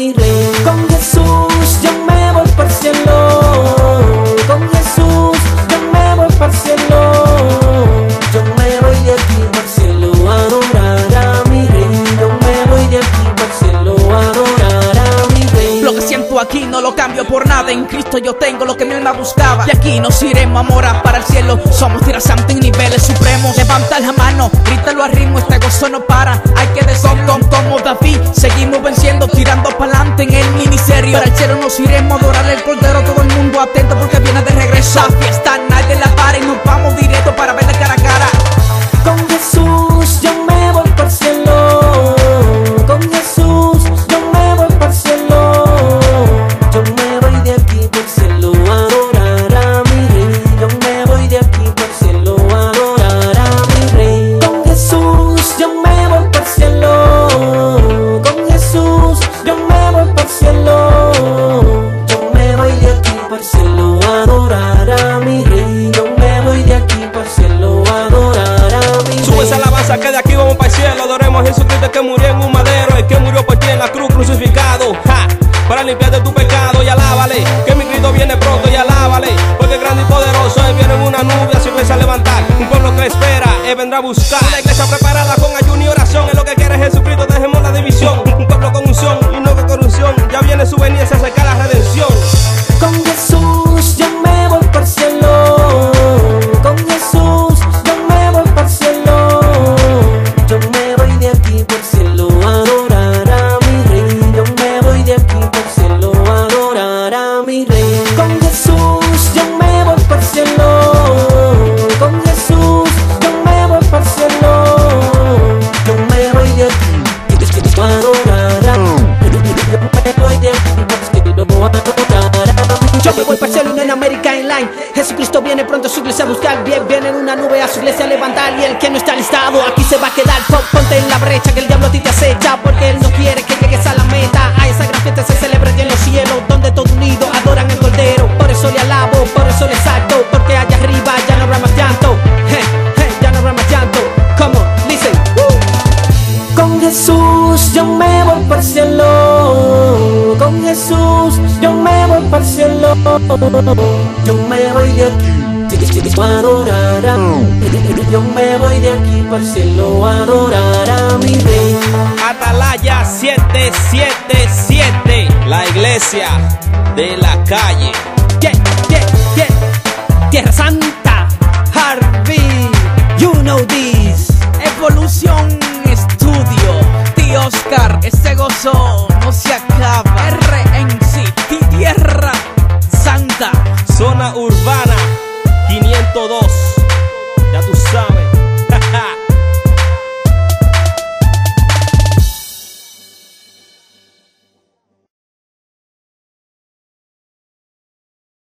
mi rey. Con Jesús yo me voy para el cielo. Con Jesús yo me voy para el cielo. Yo me voy de aquí para el cielo a adorar a mi rey. Yo me voy de aquí para el cielo a adorar a mi rey. Lo que siento aquí no lo cambio por nada. En Cristo yo tengo lo que mi alma buscaba. Y aquí nos iremos a morar para el cielo. Somos tierra santa en niveles supremos. Levanta la mano, grítalo al ritmo. Este gozo no para. Hay que decir como David. Seguimos venciendo, tirando pa'lante en el ministerio. Para el cielo nos iremos a adorar el Cordero. Todo el mundo atento porque viene de regreso. La fiesta nadie la para y nos vamos directo para verle cara a cara. Con Jesús yo me voy para el cielo. Con Jesús yo me voy para el cielo. Yo me voy de aquí para el cielo a adorar a mi rey. Yo me voy de aquí para el cielo a adorar a mi rey. Con Jesús yo me voy para el cielo. Con Jesús yo me voy para el cielo. Yo me voy de aquí para el cielo a adorar a mi rey. Yo me voy de aquí para el cielo a adorar a mi rey. Sube esa alabanza que de aquí vamos para el cielo. Adoremos a Jesucristo que murió en un madero, el que murió por ti en la cruz crucificado, para limpiar de tu pecado. Y alábale, que mi grito viene pronto. Y alábale, porque grande y poderoso Él viene en una nube, así empieza a levantar. Un pueblo que espera, Él vendrá a buscar. Una iglesia preparada con ayuno y oración. Es lo que quiere Jesucristo, dejemos la división. Un pueblo con unción y no con corrupción. Ya viene su venida, se acerca la redención. Con Jesús yo me voy para el cielo. Con Jesús yo me voy para el cielo. Yo me voy de aquí para el cielo a adorar a mi rey. Yo me voy de aquí para el cielo a adorar a mi rey. Con Jesús yo me voy para el cielo. Con Jesús yo me voy para el cielo. Yo me voy de aquí a adorar a mi rey. Yo me voy de aquí para el cielo a adorar a mi rey. Yo me voy para el cielo y no en America Inline. Jesucristo viene pronto a su iglesia a buscar. Viene en una nube a su iglesia a levantar. Y el que no está listado aquí se va a quedar. Ponte en la brecha que el diablo a ti te acecha, porque él no quiere que llegues a la meta. A esa gran fiesta se celebra en los cielos, donde todo unido adoran al Cordero. Por eso le alabo, por eso le salto, porque allá arriba ya no habrá más llanto. Ya no habrá más llanto. Come on, listen. Con Jesús yo me voy para el cielo. Con Jesús yo me voy para el cielo. Yo me voy de aquí a adorar a mi rey. Yo me voy de aquí para el cielo a adorar a mi rey. Atalaya 777, la iglesia de la calle. Tierra Santa, Harvey, you know this. Evolución Estudio, tío Oscar, ese gozo no se acaba. RNC, Tierra Santa, Zona Urbana 502. Ya tú